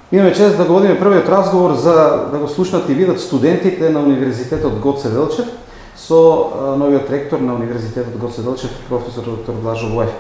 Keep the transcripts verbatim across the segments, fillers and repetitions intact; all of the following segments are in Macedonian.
Имаме чест да го водиме првиот разговор за да го слушнат и видат студентите на Универзитетот Гоце Делчев со новиот ректор на Универзитетот Гоце Делчев, професор доктор Блажо Воев.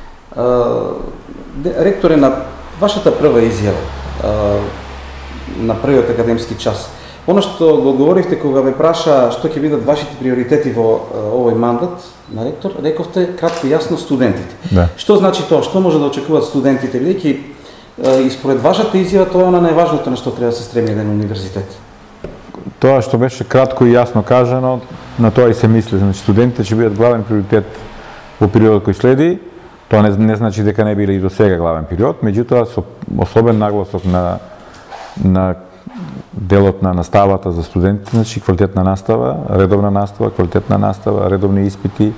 Ректоре, на вашата прва изјава на првиот академски час, оно што го говорихте кога ве праша што ќе бидат вашите приоритети во овој мандат на ректор, рековте кратко и јасно студентите. Да. Што значи тоа? Што може да очекуваат студентите, бидејќи и според вашата изјава тоа е на најважното на што треба да се стреми еден универзитет? Тоа што беше кратко и јасно кажано, на тоа и се мисли. Значи, студентите ќе бидат главен приоритет во периодот кој следи. Тоа не, не значи дека не биле и до сега главен период, меѓутоа со особен нагласок на на делот на наставата за студентите, значи квалитетна настава, редовна настава, квалитетна настава, редовни испити,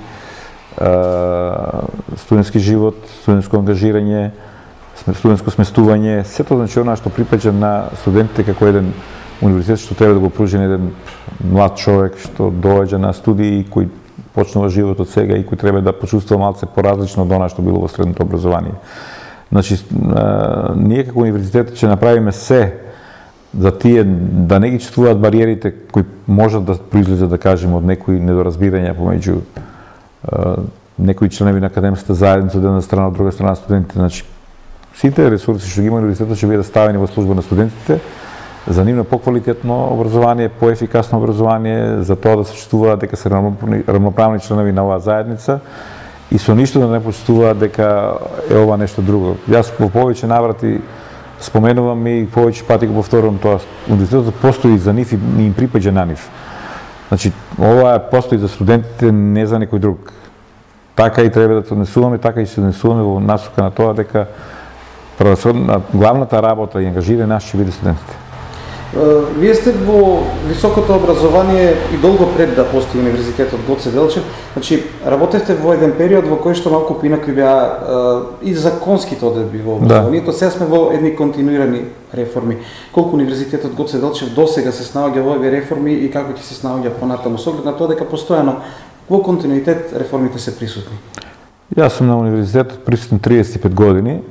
студентски живот, студентско ангажирање, студентско сместување, сето значи она што припаѓа на студентите како еден универзитет што треба да го пружи на еден млад човек што доаѓа на студии, кој почнува живот од сега и кој треба да почувствува малце поразлично од она што било во средното образование. Значи, ние како универзитет ќе направиме се за тие да не ги чувствуваат бариерите кои можат да произлезат, да кажеме, од некои недоразбирања помеѓу некои членови на академската заедница од една страна, од друга страна студентите. Значи, сите ресурси што ги има универзитетот ќе бидат ставени во служба на студентите за нивно поквалитетно образование, поефикасно образование, за тоа да се чувствуваат дека се рамноправни членови на оваа заедница и со ништо да не почувствуваат дека е ова нешто друго. Јас во повеќе наврати споменувам и повеќе пати го повторувам тоа. Универзитетот постои за нив и им припаѓа на нив. Значи, ова постои за студентите, не за некој друг. Така и треба да се однесуваме, така и се однесуваме во насока на тоа дека главната работа и ангажирање наш ќе биде студентите. Вие сте во високото образование и долго пред да постои Универзитетот Гоце Делчев. Значи, работевте во еден период во кој што малку поинаки беа и законските одредби во образованието. Да. Сега сме во едни континуирани реформи. Колку Универзитетот Гоце Делчев досега се снаоѓа во овие реформи и како ќе се снаоѓа понатаму со оглед на тоа дека постојано во континуитет реформите се присутни? Јас сум на универзитетот присутен триесет и пет години.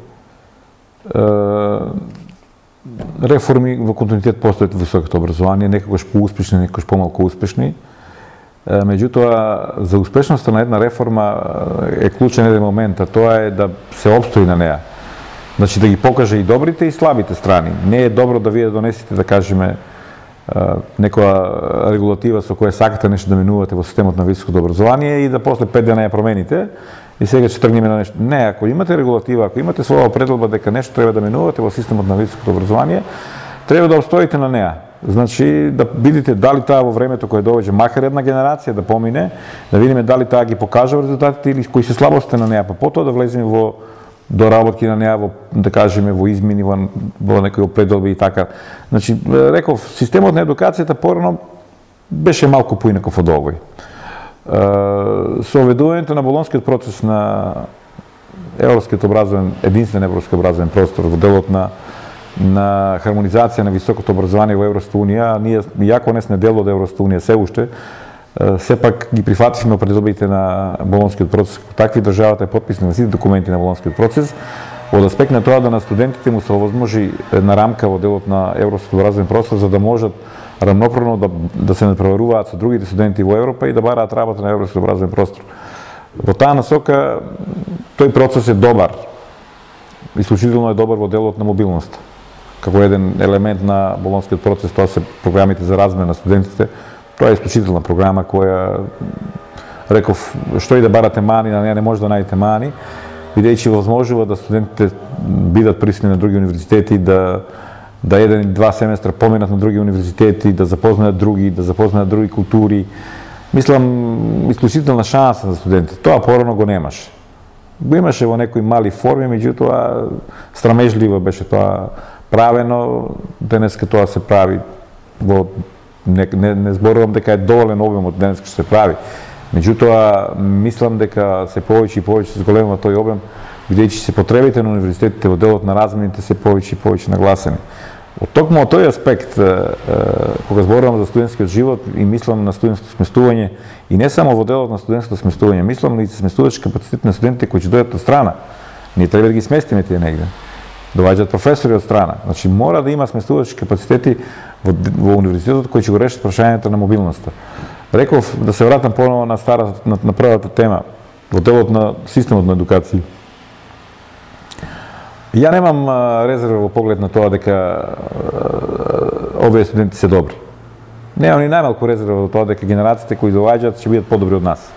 Реформи во континуитет постојат во високото образование, некогаш поуспешни, некогаш помалку успешни. Меѓутоа, за успешноста на една реформа е клучен еден момент, а тоа е да се опстои на неа. Значи да ги покаже и добрите и слабите страни. Не е добро да вие донесете, да кажеме, некоја регулатива со која сакате нешто да минувате во системот на високото образование и да после пет дена ја промените и сега ќе тргнеме на нешто. Не, ако имате регулатива, ако имате своја предлога дека нешто треба да минувате во системот на високото образование, треба да обстоите на неа. Значи да видите дали таа во времето кое доаѓа макар една генерација да помине, да видиме дали таа ги покажува резултатите или кои се слабостите на неа, па потоа да влеземе во доработки на неа, во, да кажеме, во измени, во, во некои определби и така. Значи, реков, системот на едукацијата порано беше малку поинаков од овој. Со введувањето на Болонскиот процес на европскиот образовен, единствен европски образовен простор во делот на на хармонизација на високото образование во Европската унија, ние иако не сме дел од Европската унија се уште, сепак ги прифативме определбите на Болонскиот процес. Такви државата е потписна на сите документи на Болонскиот процес, од аспект на тоа да на студентите му се овозможи една рамка во делот на европскиот образовен простор за да можат рамноправно да, да се надпреваруваат со другите студенти во Европа и да бараат работа на европскиот образовен простор. Во таа насока тој процес е добар. Исклучително е добар во делот на мобилноста. Како еден елемент на Болонскиот процес, тоа се програмите за размена на студентите. Тоа е исклучителна програма која, реков, што и да барате мани, на неа не може да најдете мани, бидејќи возможува да студентите бидат присутни на други универзитети, да да еден и два семестра поминат на други универзитети, да запознаат други, да запознаат други култури. Мислам, исклучителна шанса за студентите. Тоа порано го немаше. Го имаше во некои мали форми, меѓутоа страмежливо беше тоа правено. Денеска тоа се прави во не, не, не зборувам дека е доволен обемот денеска што се прави. Меѓутоа мислам дека се повеќе и повеќе се зголемува тој обем, бидејќи се потребите на универзитетите во делот на размените се повеќе и повеќе нагласени. Од токму од тој аспект, кога зборувам за студентскиот живот и мислам на студентското сместување, и не само во делот на студентското сместување, мислам и за сместувачки капацитет на студентите кои ќе дојдат од страна. Ние треба да ги сместиме тие негде. Доаѓаат професори од страна. Значи мора да има сместувачки капацитети во, во универзитетот кои ќе го решат прашањето на мобилноста. Реков да се вратам поново на стара на, на првата тема во делот на системот на едукација. Ја немам резерва во поглед на тоа дека овие студенти се добри. Немам ни најмалку резерва во тоа дека генерациите кои доаѓаат ќе бидат подобри од нас.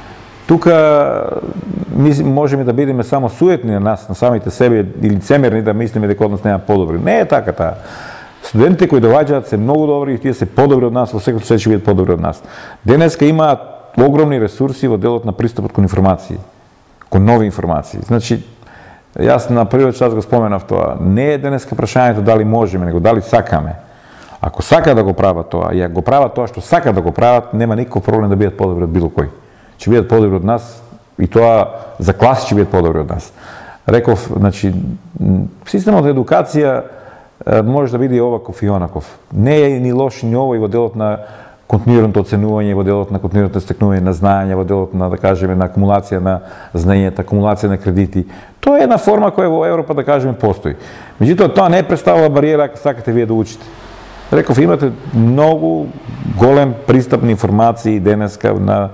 Тука ми можеме да бидеме само суетни на нас, на самите себе, и лицемерни да мислиме дека од нас нема подобри. Не е така таа. Студентите кои доаѓаат се многу добри и тие се подобри од нас, во секој случај ќе бидат подобри од нас. Денеска имаат огромни ресурси во делот на пристапот кон информации, кон нови информации. Значи, јас на првиот час го споменав тоа. Не е денеска прашањето дали можеме, него дали сакаме. Ако сака да го прават тоа, и ако го прават тоа што сака да го прават, нема никаков проблем да бидат подобри од било кој. Ќе бидат подобри од нас и тоа за класи ќе бидат подобри од нас. Реков, значи, системот на едукација може да биде и оваков и онаков. Не е ни лош ни ово и во делот на континуираното оценување, во делот на континуираното стекнување на знаења, во делот на, да кажеме, на акумулација на знаењата, акумулација на кредити. Тоа е една форма која во Европа, да кажеме, постои. Меѓутоа, тоа не представува бариера ако сакате вие да учите. Реков, имате многу голем пристап на информации денеска на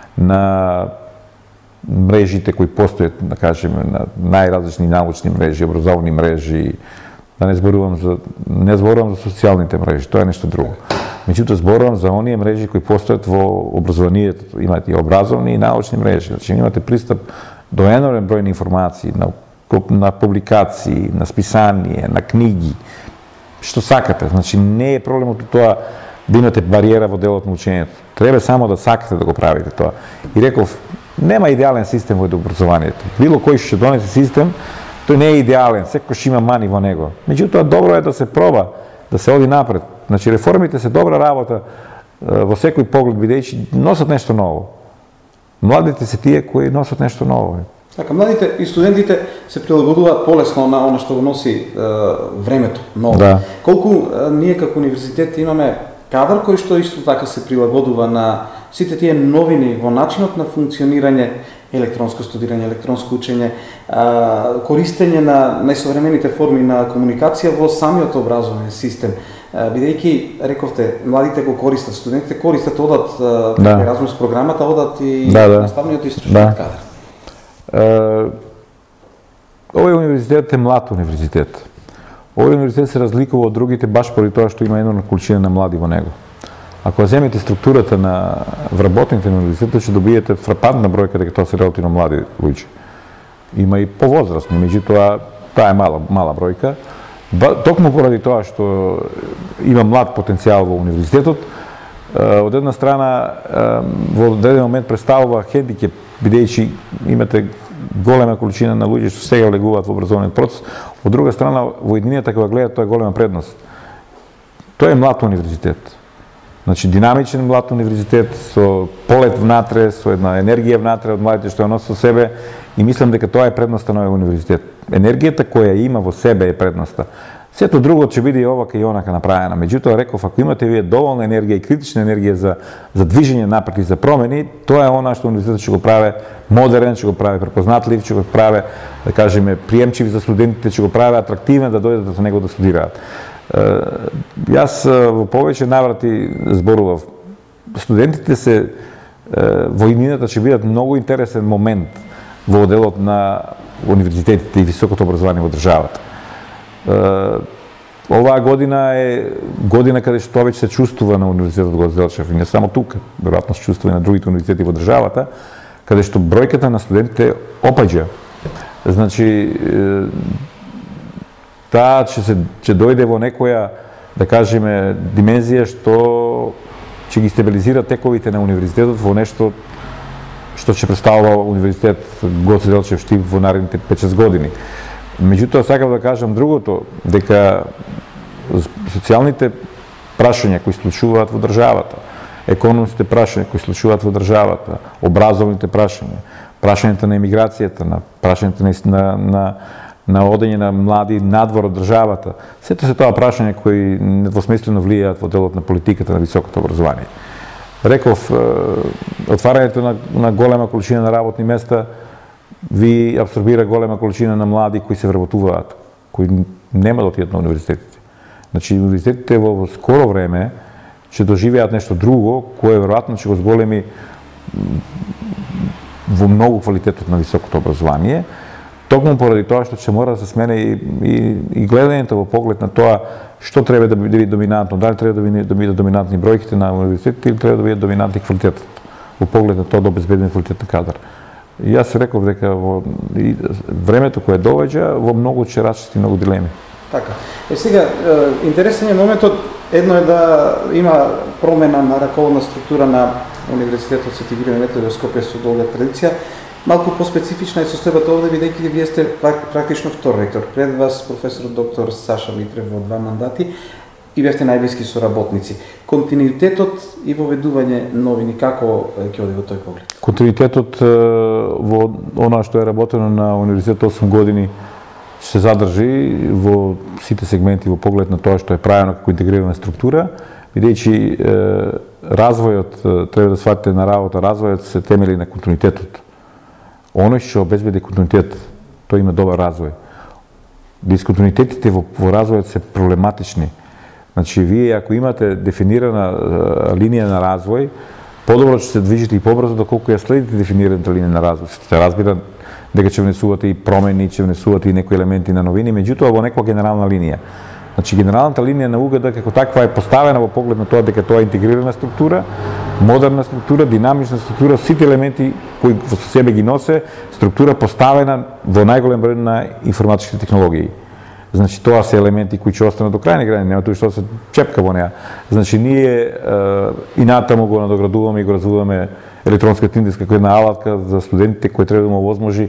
на мрежите кои постојат, да кажеме, на најразлични научни мрежи, образовни мрежи, да не зборувам за не зборувам за социјалните мрежи, тоа е нешто друго. Меѓутоа зборувам за оние мрежи кои постојат во образованието, имате и образовни и научни мрежи, значи имате пристап до енорен број на информации, на на публикации, на списание, на книги, што сакате. Значи не е проблемот тоа да имате бариера во делот на учењето. Треба само да сакате да го правите тоа. И реков, нема идеален систем во образованието. Било кој што ќе донесе систем, тој не е идеален, секој ќе има мани во него. Меѓутоа, добро е да се проба, да се оди напред. Значи, реформите се добра работа во секој поглед, бидејќи носат нешто ново. Младите се тие кои носат нешто ново. Така, младите и студентите се прилагодуваат полесно на она што го носи е, времето, ново. Да. Колку е, ние како универзитет имаме кадар кој што исто така се прилагодува на сите тие новини во начинот на функционирање, електронско студирање, електронско учење, користење на најсовремените форми на комуникација во самиот образовен систем. Бидејќи, рековте, младите го користат, студентите користат, одат да. Еразмус програмата, одат и да, да. Наставниот источник да. Кадар. Uh, овој универзитет е млад универзитет. Овој универзитет се разликува од другите баш поради тоа што има една количина на млади во него. Ако земете структурата на вработените на универзитетот, ќе добиете фрапантна бројка дека тоа се релативно млади луѓе. Има и повозрастни, меѓутоа таа е мала мала бројка. Токму поради тоа што има млад потенцијал во универзитетот, од една страна во одреден момент представува хендикеп, бидејќи имате голема количина на луѓе што сега влегуваат во образовниот процес, од друга страна во единината кога гледат тоа е голема предност. Тоа е млад универзитет. Значи динамичен млад универзитет со полет внатре, со една енергија внатре од младите што ја носи со себе и мислам дека тоа е предноста на овој универзитет. Енергијата која има во себе е предноста. Сето друго ќе биде и овака и онака направена. Меѓутоа реков, ако имате вие доволна енергија и критична енергија за за движење напред и за промени, тоа е она што универзитетот ќе го прави модерен, ќе го прави препознатлив, ќе го прави, да кажеме, приемчив за студентите, ќе го прави атрактивен да дојдат до него да студираат. Јас во повеќе наврати зборував. Студентите се во иднината ќе бидат многу интересен момент во делот на универзитетите и високото образование во државата. Оваа година е година каде што тоа веќе се чувствува на универзитетот Гоце Делчев и не само тука, веројатно се чувствува и на другите универзитети во државата, каде што бројката на студентите опаѓа. Значи таа ќе се ќе дојде во некоја, да кажеме, димензија што ќе ги стабилизира тековите на универзитетот во нешто што ќе представува универзитет Гоце Делчев Штип во наредните пет-шест години. Меѓутоа, сакам да кажам другото, дека социјалните прашања кои случуваат во државата, економските прашања кои случуваат во државата, образовните прашања, прашањата на емиграцијата, на прашањата на, на, на одење на млади надвор од државата, сето се тоа прашања кои недвосмислено влијаат во делот на политиката на високото образование. Реков, отварањето на, на голема количина на работни места ви абсорбира голема количина на млади кои се вработуваат. кои нема да отидат на универзитетите. Значи универзитетите во скоро време ќе доживеат нешто друго, кое веројатно ќе го зголеми во многу квалитетот на високото образование, токму поради тоа што ќе мора да се смене и, и, и гледањето во поглед на тоа што треба да биде доминантно, дали треба да биде доминантни бројките на универзитетите или треба да биде доминантни квалитетот во поглед на тоа да обезбедиме квалитетен кадар. И јас реков дека во и, времето кое доаѓа во многу ќе разчисти многу дилеми. Така. Е сега интересен е моментот, едно е да има промена на раководна структура на Универзитетот Свети Григоре Методи во Скопје со долга традиција. Малку по-специфична е состојбата овде, бидејќи вие сте практично втор ректор. Пред вас професор доктор Саша Митрев во два мандати и бевте најблиски соработници. Континуитетот и воведување новини, како ќе оди во тој поглед? Континуитетот во она што е работено на Универзитетот осум години се задржи во сите сегменти во поглед на тоа што е правено како интегрирана структура, бидејќи развојот, треба да сватите на работа, развојот се темели на континуитетот. Оној што обезбеди континуитет, тој има добар развој. Дисконтинуитетите во, во развојот се проблематични. Значи, вие ако имате дефинирана а, линија на развој, подобро ќе се движите и побрзо доколку ја следите дефинираната линија на развој. Се разбира дека ќе внесувате и промени, ќе внесувате и некои елементи на новини, меѓутоа во некоја генерална линија. Значи, генералната линија на УГД како таква е поставена во поглед на тоа дека тоа е интегрирана структура, модерна структура, динамична структура, сите елементи кои во себе ги носе, структура поставена во најголем број на информатички технологии. Значи, тоа се елементи кои ќе останат до крајни граници, нема тоа што се чепка во неа. Значи, ние е, и натаму го надоградуваме и го развиваме електронската индекс како една алатка за студентите кои треба да му овозможи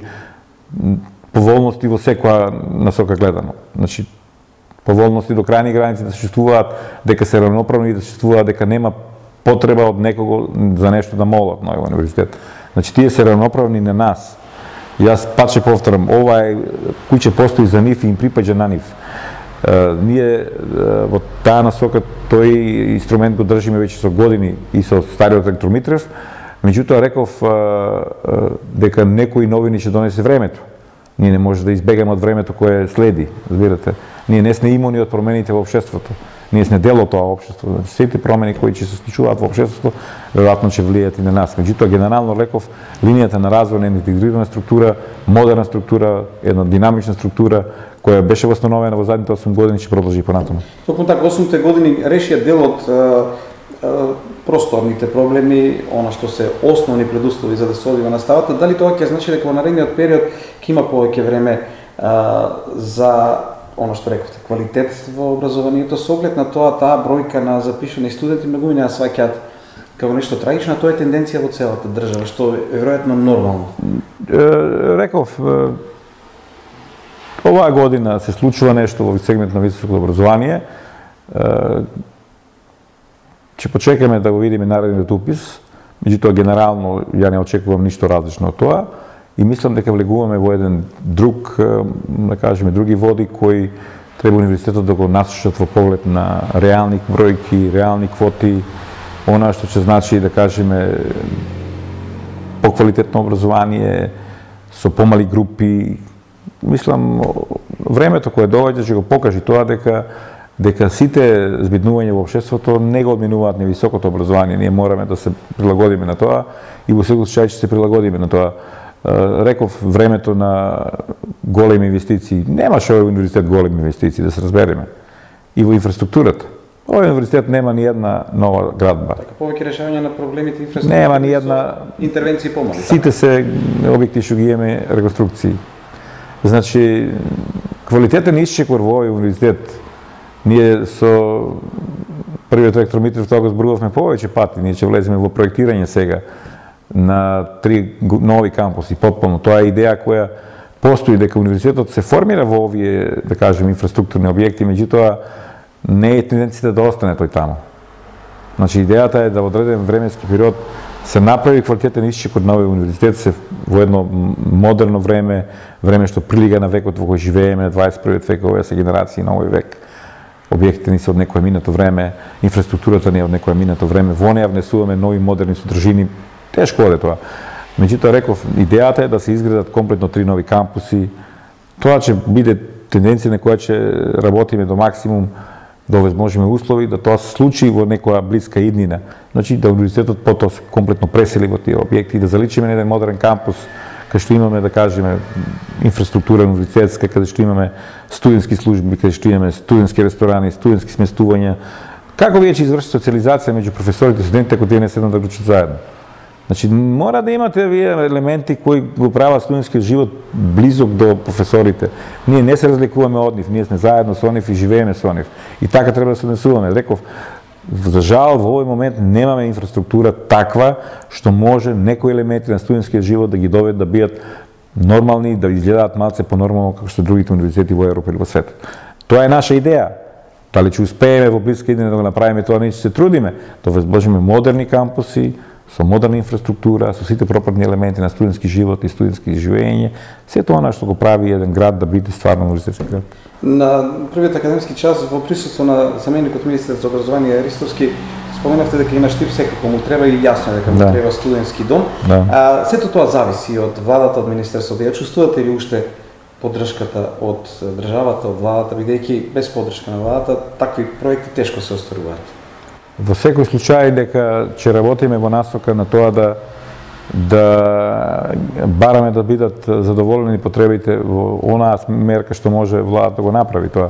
поволности во секоја насока гледано. Значи, поволности до крајни граници да се чувствуваат дека се равноправни и да се чувствуваат дека нема потреба од некого за нешто да молат на овој универзитет. Значи, тие се равноправни на нас. Јас пат ќе повторам, ова е кој ќе постои за нив и им припаѓа на нив. Uh, ние uh, во таа насока тој инструмент го држиме веќе со години и со стариот ректор Митрев, меѓутоа реков uh, uh, дека некои новини ќе донесе времето. Ние не може да избегаме од времето кое следи, разбирате. Ние не сме имуни од промените во општеството. Ние сме дел од тоа општество. Значи, сите промени кои ќе се случуваат во општеството, веројатно ќе влијаат и на нас. Меѓутоа, генерално реков, линијата на развој на интегрирана структура, модерна структура, една динамична структура, која беше восстановена во задните осум години, ќе продолжи и понатаму. Токму така, осумте години решија дел од просторните проблеми, она што се основни предуслови за да се одвива наставата. Дали тоа ќе значи дека во наредниот период ќе има повеќе време а, за она што рековте, квалитет во образованието, со оглед на тоа таа бројка на запишани студенти многу не ја сваќаат како нешто трагично, а тоа е тенденција во целата држава, што е веројатно нормално. Реков, оваа година се случува нешто во сегмент на високото образование. Ќе почекаме да го видиме наредниот упис, меѓутоа генерално ја не очекувам ништо различно од тоа и мислам дека влегуваме во еден друг, да кажеме, други води кои треба универзитетот да го насушат во поглед на реални бројки, реални квоти, она што ќе значи, да кажеме, поквалитетно образование, со помали групи. Мислам, времето кое доаѓа ќе го покажи тоа дека дека сите збиднувања во општеството не го одминуваат ни високото образование. Ние мораме да се прилагодиме на тоа и во секој случај ќе се прилагодиме на тоа. Реков, времето на големи инвестиции. Немаше овој универзитет големи инвестиции, да се разбереме. И во инфраструктурата. Овој универзитет нема ни една нова градба. Така, повеќе решавање на проблемите инфраструктура. Нема ни една интервенции помали. Сите се објекти што ги имаме реконструкции. Значи, квалитетен исчекор во овој универзитет. Ние со првиот ректор Митрев тоа го зборувавме повеќе пати. Ние ќе влеземе во проектирање сега на три нови кампуси, потполно. Тоа е идеја која постои дека универзитетот се формира во овие, да кажем, инфраструктурни објекти, меѓутоа не е тенденцијата да остане тој таму. Значи, идејата е да во одреден временски период се направи квалитетен исчекор на овој универзитет, се во едно модерно време, време што прилига на векот во кој живееме, дваесет и првиот век, овие се генерации на овој век. Објектите ни се од некое минато време, инфраструктурата ни е од некое минато време, во неја внесуваме нови модерни содржини. Тешко оде тоа. Меѓутоа реков, идејата е да се изградат комплетно три нови кампуси. Тоа ќе биде тенденција на која ќе работиме до максимум, до возможни услови, да тоа се случи во некоја блиска иднина. Значи, да универзитетот потоа се комплетно пресели во тие објекти и да заличиме на еден модерен кампус, каде што имаме, да кажеме, инфраструктура универзитетска, каде што имаме студентски служби, каде што имаме студентски ресторани, студентски сместувања. Како вие ќе извршите социализација меѓу професорите и студентите ако тие не седнат да ручат заедно? Значи, мора да имате вие елементи кои го прават студентскиот живот близок до професорите. Ние не се разликуваме од нив, ние сме заедно со нив и живееме со нив. И така треба да се однесуваме. Реков, за жал, во овој момент немаме инфраструктура таква што може некои елементи на студентскиот живот да ги доведат да бидат нормални, да изгледаат малце по-нормално како што другите универзитети во Европа или во светот. Тоа е наша идеја. Дали ќе успееме во блиска иднина да го направиме тоа, ние ќе се трудиме да возможиме модерни кампуси, со модерна инфраструктура, со сите пропратни елементи на студентски живот и студентски живење, се тоа на што го прави еден град да биде стварно универзитетски град. На првиот академски час во присуство на заменикот министер за образование Ристовски споменавте дека и на Штип секако му треба и јасно е дека му да. треба студентски дом. Да. А, сето тоа зависи од владата, од министерството. Ја чувствувате ли уште поддршката од државата, од владата, бидејќи без поддршка на владата такви проекти тешко се остваруваат? Во секој случај дека ќе работиме во насока на тоа да да бараме да бидат задоволени потребите во онаа мерка што може владата да го направи тоа.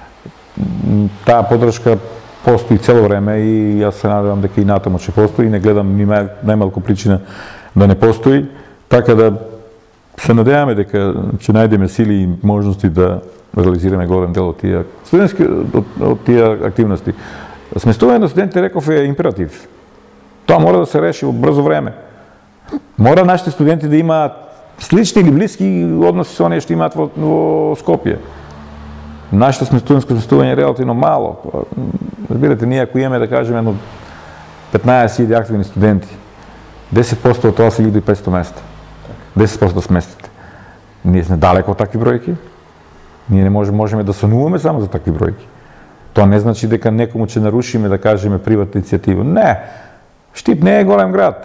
Таа поддршка постои цело време и јас се надевам дека и натаму ќе постои, не гледам ни најмалку причина да не постои, така да се надеваме дека ќе најдеме сили и можности да реализираме голем дел од тие студентски од, од тие активности. Сместување на студентите, реков, е императив. Тоа мора да се реши во брзо време. Мора нашите студенти да имаат слични или блиски односи со оние што имаат во, во Скопје. Нашето студентско сместување е релативно мало. Разбирате, ние ако имаме, да кажеме, едно петнаесет илјади активни студенти, десет проценти од тоа се илјада и петстотини места. десет проценти да сместите. Ние сме далеко од такви бројки. Ние не можеме, можеме да сануваме само за такви бројки. Тоа не значи дека некому ќе нарушиме, да кажеме, приватна иницијатива. Не, Штип не е голем град.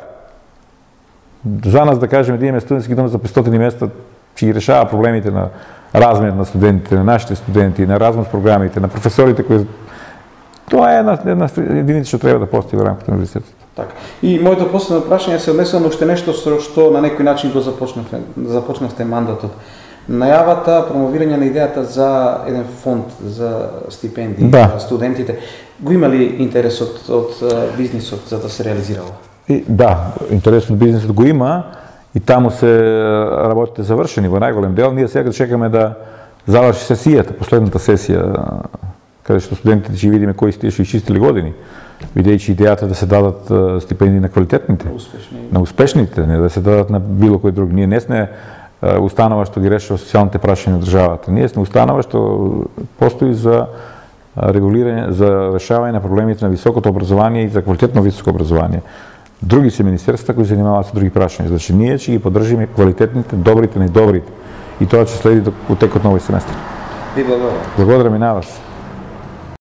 За нас, да кажеме, да имаме студентски дом за петстотини места, ќе ги решава проблемите на размер на студентите, на нашите студенти, на размер програмите, на професорите кои... Тоа е една, една единица што треба да постои во рамките на универзитетот. Така. И моето последно прашање се однесува на уште нешто што на некој начин го започнавте, започнавте мандатот. Најавата, промовирање на идејата за еден фонд за стипендии да. за студентите. Го има ли интересот од бизнисот за да се реализирало? И, да, интересот од бизнисот го има и таму се работите завршени во најголем дел. Ние сега чекаме да заврши сесијата, последната сесија, каде што студентите ќе видиме кои сте што изчистили години, бидејќи идејата да се дадат стипендии на квалитетните, Успешни. на успешните, не да се дадат на било кој друг. Ние не сме установа што ги решава социјалните прашања на државата. Ние сме установа што постои за регулирање, за решавање на проблемите на високото образование и за квалитетно високо образование. Други се министерства кои се занимаваат со други прашања. Значи ние ќе ги поддржиме квалитетните, добрите, најдобрите. И тоа ќе следи до текот на овој семестар. Ви благодарам. Благодарам и на вас.